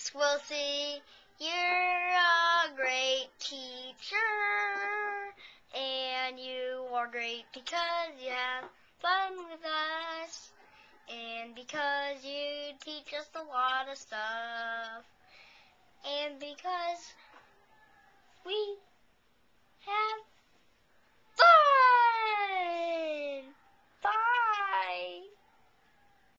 Miss Willsey, you're a great teacher, and you are great because you have fun with us, and because you teach us a lot of stuff, and because we